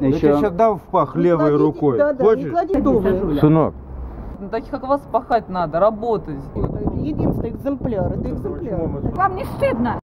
Я тебе сейчас дам в пах левой рукой. Хочешь? Сынок. На таких, как вас, пахать надо, работать. Единственный экземпляр. Это экземпляр. Вам не стыдно?